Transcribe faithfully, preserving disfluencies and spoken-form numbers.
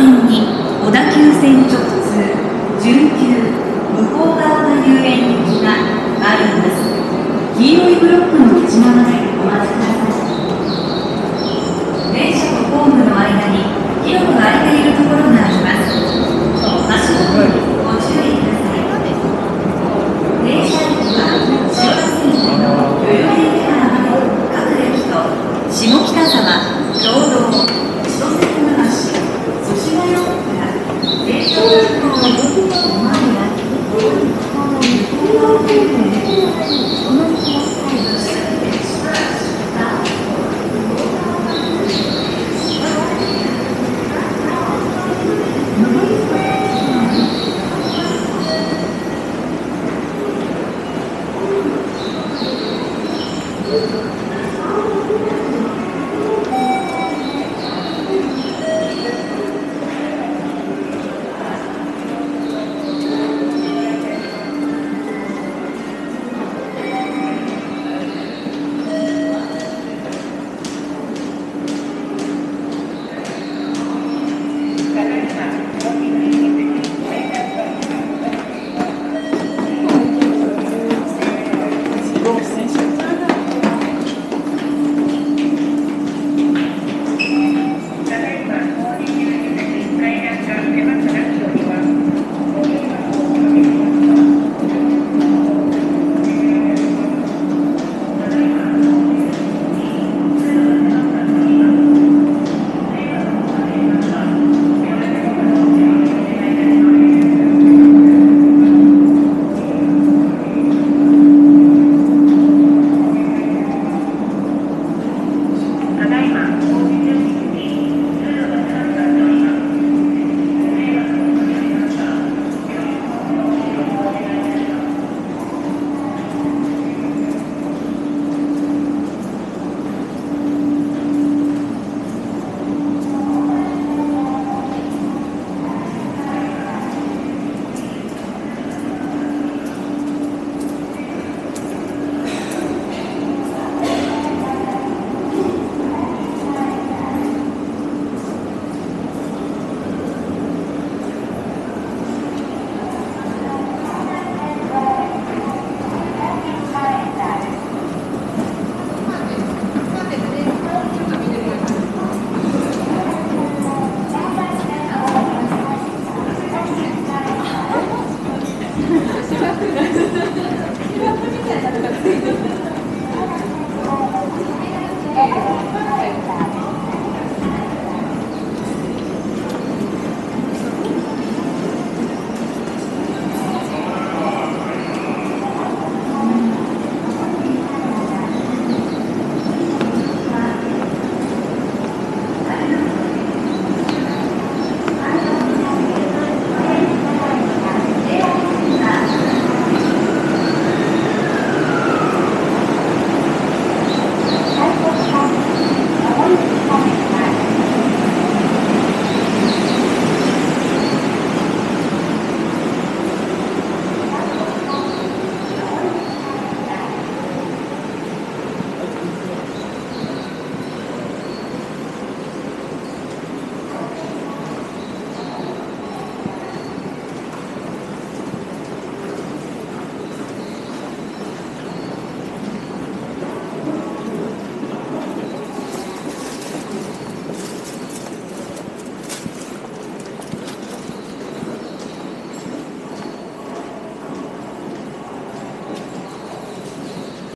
線に小田急線直通準急向こう側遊園行きが参ります。黄色いブロックの内側でお待ちください。電車とホームの間に広く空いているところがあります。足元にご注意ください。電車駅は千代田線の代々木駅からまで各駅と下北沢、経堂、千歳船橋、寿司ヶ谷から電車が向こうにお前ら、ここに向こうの向こう側方面へ。